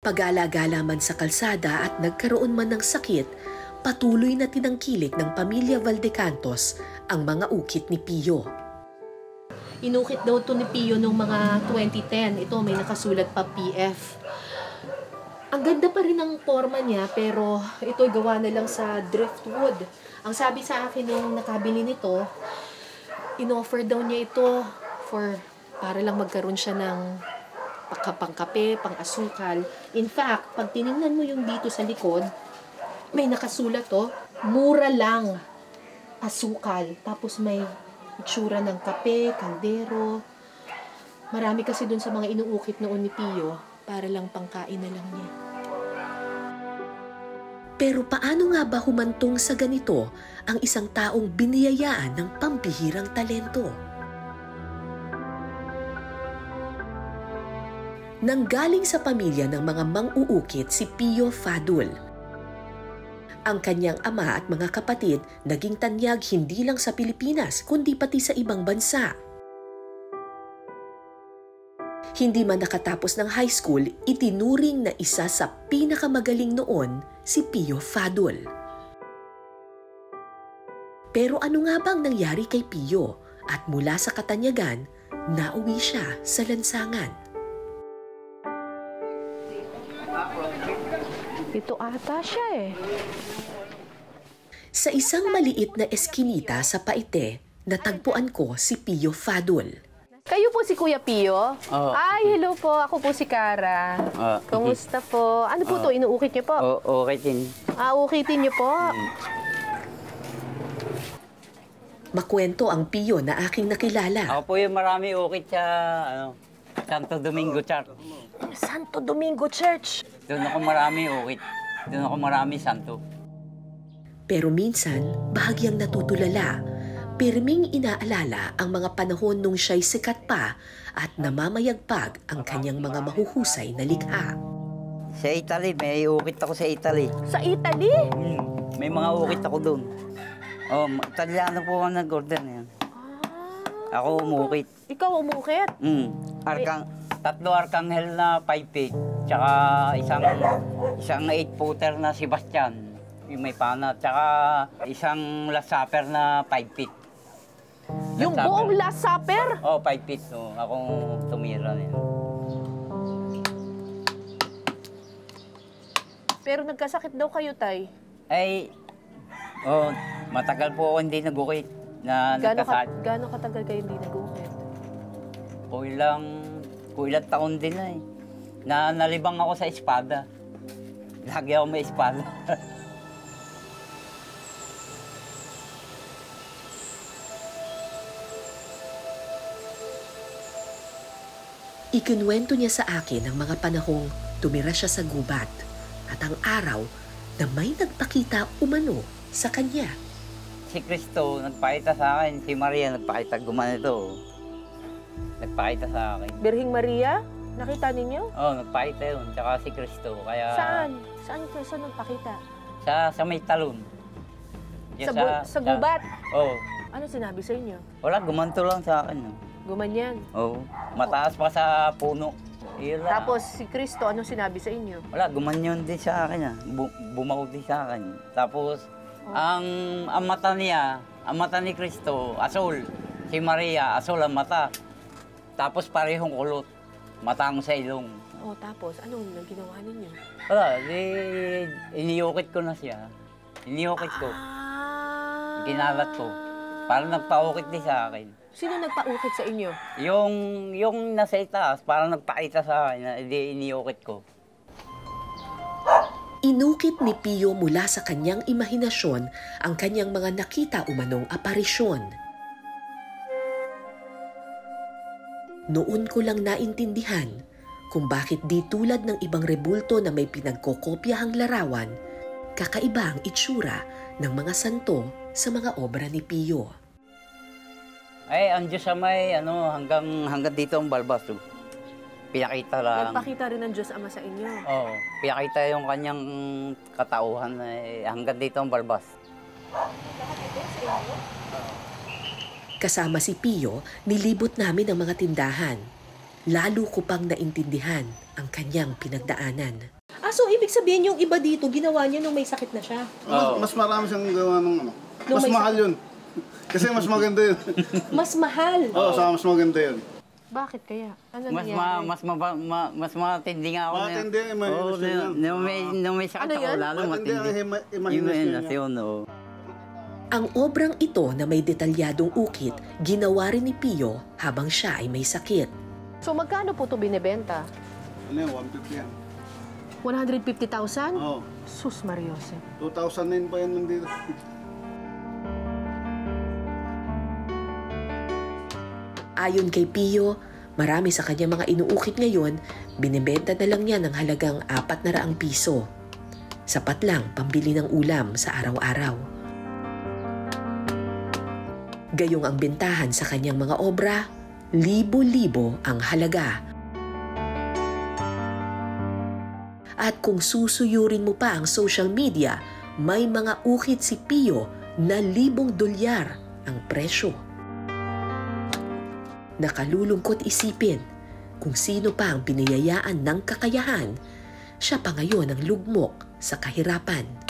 Pag-alagala man sa kalsada at nagkaroon man ng sakit, patuloy na tinangkilik ng pamilya Valdecantos ang mga ukit ni Pio. Inukit daw ito ni Pio noong mga 2010. Ito may nakasulat pa PF. Ang ganda pa rin ng forma niya, pero ito gawa na lang sa driftwood. Ang sabi sa akin nung nakabili nito, in-offer daw niya ito para lang magkaroon siya ng pangkape, pang-asukal. In fact, pag tinignan mo yung dito sa likod, may nakasulat to, mura lang asukal. Tapos may itsura ng kape, kaldero. Marami kasi dun sa mga inuukit noon ni Pio, para lang pangkain na lang niya. Pero paano nga ba humantong sa ganito ang isang taong biniyayaan ng pambihirang talento? Nanggaling sa pamilya ng mga mang-uukit si Pio Fadul. Ang kanyang ama at mga kapatid naging tanyag hindi lang sa Pilipinas kundi pati sa ibang bansa. Hindi man nakatapos ng high school, itinuring na isa sa pinakamagaling noon si Pio Fadul. Pero ano nga bang nangyari kay Pio at mula sa katanyagan, nauwi siya sa lansangan? Ito ata siya eh. Sa isang maliit na eskinita sa Paite, natagpuan ko si Pio Fadul. Kayo po si Kuya Pio? Oo. Ay, hello po. Ako po si Cara. Kumusta po? Ano po to? Inuukit niyo po? Okay din. Ukitin niyo po? Makwento ang Pio na aking nakilala. Ako po yung marami ukit sa Santo Domingo Church. Santo Domingo Church. Doon ako marami ukit. Doon ako marami santo. Pero minsan, bahagyang natutulala. Pirming inaalala ang mga panahon nung siya'y sikat pa at namamayagpag ang kanyang mga mahuhusay na likha. Sa Italy, may ukit ako sa Italy. Sa Italy? May mga ukit ako doon. Italiano po ang nag-order niyan. Ako umukit. Ikaw umukit? Tatlo arkanghel na 5 feet. Tsaka isang 8-footer na Sebastian. Yung may pana. Tsaka isang Last Supper na 5 feet. Yung buong Last Supper? 5 feet. So, akong tumira niyan. Pero nagkasakit daw kayo, Tay. Matagal po ako hindi nag-ukit. Gaano katagal kayo hindi nag-ukit? Ilang taon din na eh. Nalibang ako sa espada. Lagi ako may espada. Ikinuwento niya sa akin ang mga panahong tumira siya sa gubat at ang araw na may nagpakita umano sa kanya. Si Cristo nagpakita sa akin, si Maria nagpakita gumanito. Nagpakita sa akin. Birhing Maria? Nakita ninyo? Nagpakita yun. Tsaka si Cristo. Kaya... Saan? Saan nagpakita? Sa may talon. Sa gubat? Oo. Ano sinabi sa inyo? Wala, gumanto lang sa akin. Gumanyan? Oo. Mataas pa sa puno. Tapos si Cristo, ano sinabi sa inyo? Wala, gumanyan din sa akin. Bumaw din sa akin. Tapos, ang mata niya, ang mata ni Cristo, asul. Si Maria, asul ang mata. Tapos parehong kulot. Matang sa ilong. Tapos, anong ginawa ninyo? Wala, iniyukit ko na siya. Iniyukit ko. Ginalat ko. Parang nagpaukit din sa akin. Sino nagpaukit sa inyo? Yung nasa itaas, parang nagpakita sa akin na iniyukit ko. Inukit ni Pio mula sa kanyang imahinasyon ang kanyang mga nakita umanong aparisyon. Noon ko lang naintindihan kung bakit di tulad ng ibang rebulto na may pinagkokopyahang larawan, kakaiba ang itsura ng mga santo sa mga obra ni Pio. Ang Diyos sa may, hanggang dito ang balbas. Pinakita lang. Nagpakita rin ng Diyos Ama sa inyo? Oo, pinakita yung kanyang katauhan hanggang dito ang balbas. Kasama si Pio, nilibot namin ang mga tindahan. Lalo ko pang naintindihan ang kanyang pinagdaanan. So ibig sabihin yung iba dito, ginawa niya nung may sakit na siya? Mas marami siyang gawa nung ano. Nung Mas may mahal yun. Kasi mas maganda yun. Mas mahal? Oo, saka mas maganda yun. Bakit kaya? Ano Mas nangyari? mas matindi nga ako. Matindi ang imahinasyon yan. Nung may sakit Ano ako, yan? lalo Matindi ang matindi. imahinasyon niya. oo. Ang obrang ito na may detalyadong ukit, ginawa rin ni Pio habang siya ay may sakit. So magkano po ito binibenta? Ano yan, 150 yan. 150,000? Oo. Sus Mariose. 2009 pa yan nandito. Ayon kay Pio, marami sa kanyang mga inuukit ngayon, binibenta na lang niya ng halagang 400 piso. Sapat lang pambili ng ulam sa araw-araw. Gayong ang bentahan sa kanyang mga obra, libo-libo ang halaga. At kung susuyurin mo pa ang social media, may mga ukit si Pio na $1,000 ang presyo. Nakalulungkot isipin kung sino pa ang biniyayaan ng kakayahan, siya pa ngayon ang lugmok sa kahirapan.